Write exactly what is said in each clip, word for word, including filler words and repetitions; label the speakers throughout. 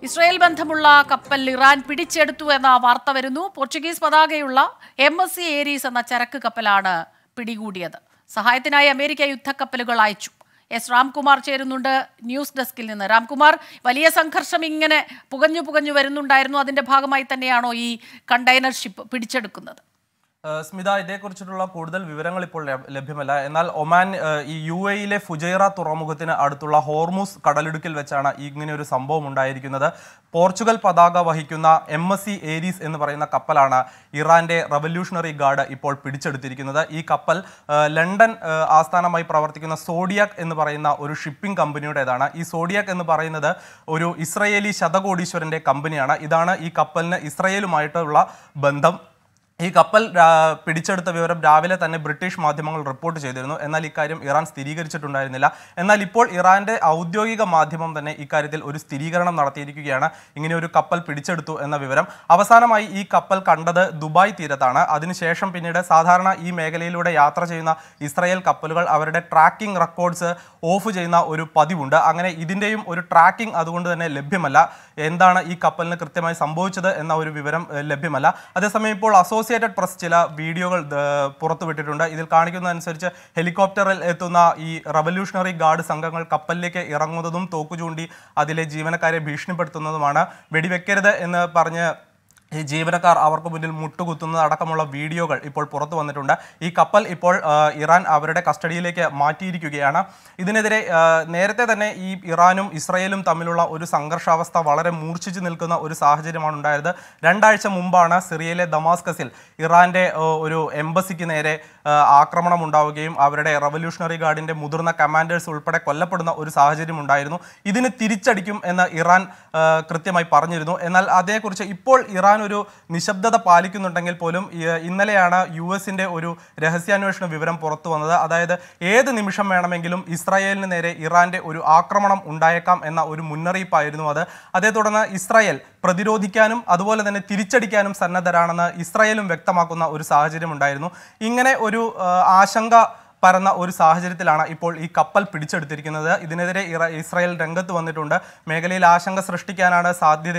Speaker 1: Israel ബന്ധമുള്ള കപ്പൽ Iran പിടിച്ചെടുത്തു എന്ന വാർത്ത വരുന്നു. പോർച്ചുഗീസ് പതാകയുള്ള എം എസ് സി ഏരീസ് എന്ന ചരക്ക് കപ്പലാണ് പിടികൂടിയത്. സഹായത്തിനായി അമേരിക്ക യുദ്ധക്കപ്പലുകൾ അയച്ചു. എസ് രാംകുമാർ ചേരുന്നുണ്ട് ന്യൂസ് ഡെസ്കിൽ നിന്ന്. രാംകുമാർ, വലിയ സംഘർഷം ഇങ്ങനെ പുകഞ്ഞു പുകഞ്ഞു വരുന്നുണ്ടായിരുന്നു. അതിന്റെ ഭാഗമായി തന്നെയാണോ ഈ കണ്ടെയ്നർ ഷിപ്പ് പിടിച്ചെടുക്കുന്നത്?
Speaker 2: സ്മിത, ഇതേക്കുറിച്ചിട്ടുള്ള കൂടുതൽ വിവരങ്ങൾ ഇപ്പോൾ ലഭ്യമല്ല. എന്നാൽ ഒമാൻ ഈ യു എയിലെ ഫുജൈറ തുറമുഖത്തിന് അടുത്തുള്ള ഹോർമുസ് കടലിടുക്കിൽ വെച്ചാണ് ഇങ്ങനെ ഒരു സംഭവം ഉണ്ടായിരിക്കുന്നത്. പോർച്ചുഗൽ പതാക വഹിക്കുന്ന എം എസ് സി ഏരീസ് എന്ന് പറയുന്ന കപ്പലാണ് ഇറാന്റെ റവല്യൂഷണറി ഗാർഡ് ഇപ്പോൾ പിടിച്ചെടുത്തിരിക്കുന്നത്. ഈ കപ്പൽ ലണ്ടൻ ആസ്ഥാനമായി പ്രവർത്തിക്കുന്ന സോഡിയാക് എന്ന് പറയുന്ന ഒരു ഷിപ്പിംഗ് കമ്പനിയുടേതാണ്. ഈ സോഡിയാക് എന്ന് പറയുന്നത് ഒരു ഇസ്രയേലി ശതകോടീശ്വരന്റെ കമ്പനിയാണ്. ഇതാണ് ഈ കപ്പലിന് ഇസ്രയേലുമായിട്ടുള്ള ബന്ധം. ഈ കപ്പൽ പിടിച്ചെടുത്ത വിവരം രാവിലെ തന്നെ ബ്രിട്ടീഷ് മാധ്യമങ്ങൾ റിപ്പോർട്ട് ചെയ്തിരുന്നു. എന്നാൽ ഇക്കാര്യം ഇറാൻ സ്ഥിരീകരിച്ചിട്ടുണ്ടായിരുന്നില്ല. എന്നാൽ ഇപ്പോൾ ഇറാന്റെ ഔദ്യോഗിക മാധ്യമം തന്നെ ഇക്കാര്യത്തിൽ ഒരു സ്ഥിരീകരണം നടത്തിയിരിക്കുകയാണ്. ഇങ്ങനെ ഒരു കപ്പൽ പിടിച്ചെടുത്തു എന്ന വിവരം. അവസാനമായി ഈ കപ്പൽ കണ്ടത് ദുബായ് തീരത്താണ്. അതിനുശേഷം പിന്നീട് സാധാരണ ഈ മേഖലയിലൂടെ യാത്ര ചെയ്യുന്ന ഇസ്രായേൽ കപ്പലുകൾ അവരുടെ ട്രാക്കിംഗ് റെക്കോർഡ്സ് ഓഫ് ചെയ്യുന്ന ഒരു പതിവുണ്ട്. അങ്ങനെ ഇതിൻ്റെയും ഒരു ട്രാക്കിംഗ് അതുകൊണ്ട് തന്നെ ലഭ്യമല്ല. എന്താണ് ഈ കപ്പലിന് കൃത്യമായി സംഭവിച്ചത് എന്ന ഒരു വിവരം ലഭ്യമല്ല. അതേസമയം ഇപ്പോൾ അസോസിയേറ്റഡ് പ്രസ് ചില വീഡിയോകൾ പുറത്തുവിട്ടിട്ടുണ്ട്. ഇതിൽ കാണിക്കുന്നതനുസരിച്ച് ഹെലികോപ്റ്ററിൽ എത്തുന്ന ഈ റവല്യൂഷണറി ഗാർഡ് സംഘങ്ങൾ കപ്പലിലേക്ക് ഇറങ്ങുന്നതും തോക്കു ചൂണ്ടി അതിലെ ജീവനക്കാരെ ഭീഷണിപ്പെടുത്തുന്നതുമാണ്. വെടിവെക്കരുത് എന്ന് പറഞ്ഞ് ഈ ജീവനക്കാർ അവർക്ക് മുന്നിൽ മുട്ടുകുത്തുന്നത് അടക്കമുള്ള വീഡിയോകൾ ഇപ്പോൾ പുറത്തു വന്നിട്ടുണ്ട്. ഈ കപ്പൽ ഇപ്പോൾ ഇറാൻ അവരുടെ കസ്റ്റഡിയിലേക്ക് മാറ്റിയിരിക്കുകയാണ്. ഇതിനെതിരെ നേരത്തെ തന്നെ ഈ ഇറാനും ഇസ്രയേലും തമ്മിലുള്ള ഒരു സംഘർഷാവസ്ഥ വളരെ മൂർച്ഛിച്ചു നിൽക്കുന്ന ഒരു സാഹചര്യമാണ് ഉണ്ടായത്. രണ്ടാഴ്ച മുമ്പാണ് സിറിയയിലെ ദമാസ്കസിൽ ഇറാന്റെ ഒരു എംബസിക്ക് നേരെ ആക്രമണം ഉണ്ടാവുകയും അവരുടെ റവല്യൂഷണറി ഗാർഡിന്റെ മുതിർന്ന കമാൻഡേഴ്സ് ഉൾപ്പെടെ കൊല്ലപ്പെടുന്ന ഒരു സാഹചര്യം ഉണ്ടായിരുന്നു. ഇതിന് തിരിച്ചടിക്കും എന്ന് ഇറാൻ കൃത്യമായി പറഞ്ഞിരുന്നു. എന്നാൽ അതേക്കുറിച്ച് ഇപ്പോൾ ഇറാൻ ഒരു നിശബ്ദത പാലിക്കുന്നുണ്ടെങ്കിൽ പോലും ഇന്നലെയാണ് യു എസിന്റെ ഒരു രഹസ്യാന്വേഷണ വിവരം പുറത്തു വന്നത്. അതായത് ഏത് നിമിഷം വേണമെങ്കിലും ഇസ്രായേലിന് നേരെ ഇറാന്റെ ഒരു ആക്രമണം ഉണ്ടായേക്കാം എന്ന ഒരു മുന്നറിയിപ്പായിരുന്നു അത്. അതേ തുടർന്ന് ഇസ്രായേൽ പ്രതിരോധിക്കാനും അതുപോലെ തന്നെ തിരിച്ചടിക്കാനും സന്നദ്ധരാണെന്ന് ഇസ്രായേലും വ്യക്തമാക്കുന്ന ഒരു സാഹചര്യം ഉണ്ടായിരുന്നു. ഇങ്ങനെ ഒരു ആശങ്ക പരന്ന ഒരു സാഹചര്യത്തിലാണ് ഇപ്പോൾ ഈ കപ്പൽ പിടിച്ചെടുത്തിരിക്കുന്നത്. ഇതിനെതിരെ ഇസ്രായേൽ രംഗത്ത് വന്നിട്ടുണ്ട്. മേഖലയിൽ ആശങ്ക സൃഷ്ടിക്കാനാണ് സാധ്യത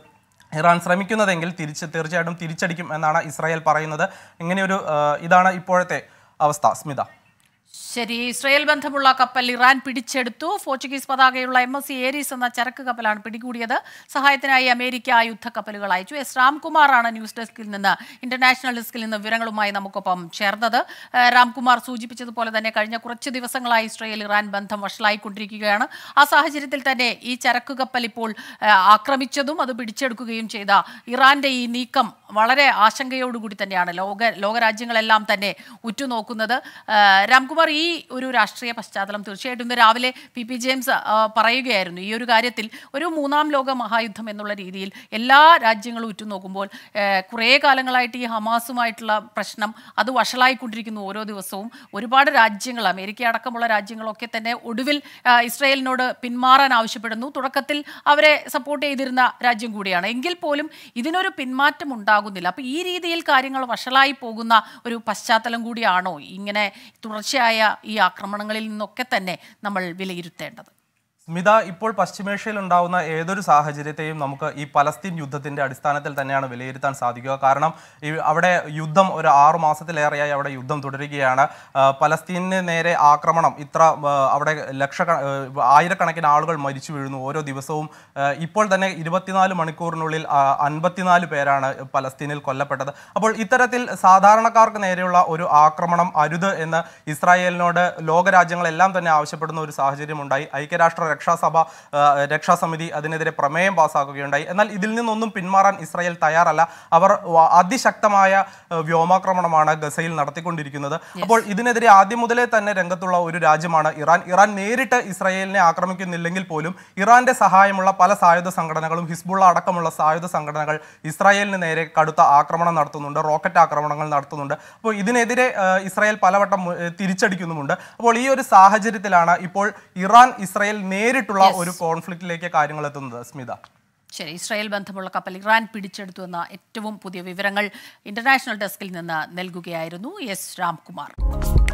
Speaker 2: ഇറാൻ ശ്രമിക്കുന്നതെങ്കിൽ തിരിച്ച് തീർച്ചയായിട്ടും തിരിച്ചടിക്കും എന്നാണ് ഇസ്രായേൽ പറയുന്നത്. ഇങ്ങനെയൊരു ഇതാണ് ഇപ്പോഴത്തെ അവസ്ഥ. സ്മിത,
Speaker 1: ശരി. ഇസ്രായേൽ ബന്ധമുള്ള കപ്പൽ ഇറാൻ പിടിച്ചെടുത്തു. പോർച്ചുഗീസ് പതാകയുള്ള എം എസ് സി ഏരീസ് എന്ന ചരക്ക് കപ്പലാണ് പിടികൂടിയത്. സഹായത്തിനായി അമേരിക്ക യുദ്ധക്കപ്പലുകൾ അയച്ചു. എസ് രാംകുമാറാണ് ന്യൂസ് ഡെസ്കിൽ നിന്ന് ഇന്റർനാഷണൽ ഡെസ്കിൽ നിന്ന് വിവരങ്ങളുമായി നമുക്കൊപ്പം ചേർന്നത്. രാംകുമാർ സൂചിപ്പിച്ചതുപോലെ തന്നെ കഴിഞ്ഞ കുറച്ച് ദിവസങ്ങളായി ഇസ്രായേൽ ഇറാൻ ബന്ധം വഷളായിക്കൊണ്ടിരിക്കുകയാണ്. ആ സാഹചര്യത്തിൽ തന്നെ ഈ ചരക്ക് കപ്പൽ ഇപ്പോൾ ആക്രമിച്ചതും അത് പിടിച്ചെടുക്കുകയും ചെയ്ത ഇറാന്റെ ഈ നീക്കം വളരെ ആശങ്കയോടുകൂടി തന്നെയാണ് ലോക ലോകരാജ്യങ്ങളെല്ലാം തന്നെ ഉറ്റുനോക്കുന്നത്. രാംകുമാർ, ഈ ഒരു രാഷ്ട്രീയ പശ്ചാത്തലം തീർച്ചയായിട്ടും ഇന്ന് രാവിലെ പി പി ജെയിംസ് പറയുകയായിരുന്നു. ഈ ഒരു കാര്യത്തിൽ ഒരു മൂന്നാം ലോക മഹായുദ്ധം എന്നുള്ള രീതിയിൽ എല്ലാ രാജ്യങ്ങളും ഉറ്റുനോക്കുമ്പോൾ കുറേ കാലങ്ങളായിട്ട് ഈ ഹമാസുമായിട്ടുള്ള പ്രശ്നം അത് വഷളായിക്കൊണ്ടിരിക്കുന്നു. ഓരോ ദിവസവും ഒരുപാട് രാജ്യങ്ങൾ, അമേരിക്ക അടക്കമുള്ള രാജ്യങ്ങളൊക്കെ തന്നെ ഒടുവിൽ ഇസ്രായേലിനോട് പിന്മാറാൻ ആവശ്യപ്പെടുന്നു. തുടക്കത്തിൽ അവരെ സപ്പോർട്ട് ചെയ്തിരുന്ന രാജ്യം കൂടിയാണ്. എങ്കിൽ പോലും ഇതിനൊരു പിന്മാറ്റം ഉണ്ടാകുന്നില്ല. അപ്പോൾ ഈ രീതിയിൽ കാര്യങ്ങൾ വഷളായി പോകുന്ന ഒരു പശ്ചാത്തലം കൂടിയാണോ ഇങ്ങനെ തുടർച്ചയായ ഈ ആക്രമണങ്ങളിൽ നിന്നൊക്കെ തന്നെ നമ്മൾ വിലയിരുത്തേണ്ടത്?
Speaker 2: സ്മിത, ഇപ്പോൾ പശ്ചിമേഷ്യയിൽ ഉണ്ടാകുന്ന ഏതൊരു സാഹചര്യത്തെയും നമുക്ക് ഈ പലസ്തീൻ യുദ്ധത്തിന്റെ അടിസ്ഥാനത്തിൽ തന്നെയാണ് വിലയിരുത്താൻ സാധിക്കുക. കാരണം ഈ അവിടെ യുദ്ധം ഒരു ആറു മാസത്തിലേറെയായി അവിടെ യുദ്ധം തുടരുകയാണ്. പലസ്തീനിന് നേരെ ആക്രമണം ഇത്ര അവിടെ ലക്ഷ ആയിരക്കണക്കിന് ആളുകൾ മരിച്ചു വീഴുന്നു ഓരോ ദിവസവും. ഇപ്പോൾ തന്നെ ഇരുപത്തിനാല് മണിക്കൂറിനുള്ളിൽ അൻപത്തിനാല് പേരാണ് പലസ്തീനിൽ കൊല്ലപ്പെട്ടത്. അപ്പോൾ ഇത്തരത്തിൽ സാധാരണക്കാർക്ക് നേരെയുള്ള ഒരു ആക്രമണം അരുത് എന്ന് ഇസ്രായേലിനോട് ലോകരാജ്യങ്ങളെല്ലാം തന്നെ ആവശ്യപ്പെടുന്ന ഒരു സാഹചര്യമുണ്ടായി. ഐക്യരാഷ്ട്ര രക്ഷാസഭ രക്ഷാസമിതി അതിനെതിരെ പ്രമേയം പാസ്സാക്കുകയുണ്ടായി. എന്നാൽ ഇതിൽ നിന്നൊന്നും പിന്മാറാൻ ഇസ്രായേൽ തയ്യാറല്ല. അവർ അതിശക്തമായ വ്യോമാക്രമണമാണ് ഗസയിൽ നടത്തിക്കൊണ്ടിരിക്കുന്നത്. അപ്പോൾ ഇതിനെതിരെ ആദ്യം മുതലേ തന്നെ രംഗത്തുള്ള ഒരു രാജ്യമാണ് ഇറാൻ. ഇറാൻ നേരിട്ട് ഇസ്രായേലിനെ ആക്രമിക്കുന്നില്ലെങ്കിൽ പോലും ഇറാന്റെ സഹായമുള്ള പല സായുധ സംഘടനകളും ഹിസ്ബുള്ള അടക്കമുള്ള സായുധ സംഘടനകൾ ഇസ്രായേലിന് നേരെ കടുത്ത ആക്രമണം നടത്തുന്നുണ്ട്, റോക്കറ്റ് ആക്രമണങ്ങൾ നടത്തുന്നുണ്ട്. അപ്പോൾ ഇതിനെതിരെ ഇസ്രായേൽ പലവട്ടം തിരിച്ചടിക്കുന്നുമുണ്ട്. അപ്പോൾ ഈ ഒരു സാഹചര്യത്തിലാണ് ഇപ്പോൾ ഇറാൻ ഇസ്രായേൽ നേരിട്ടുള്ള ഒരു കോൺഫ്ലിക്റ്റിലേക്ക് കാര്യങ്ങൾ എത്തുന്നത്. സ്മിത,
Speaker 1: ശരി. ഇസ്രായേൽ ബന്ധമുള്ള കപ്പൽ ഇറാൻ പിടിച്ചെടുത്തു എന്ന ഏറ്റവും പുതിയ വിവരങ്ങൾ ഇന്റർനാഷണൽ ഡെസ്കിൽ നിന്ന് നൽകുകയായിരുന്നു എസ് രാംകുമാർ.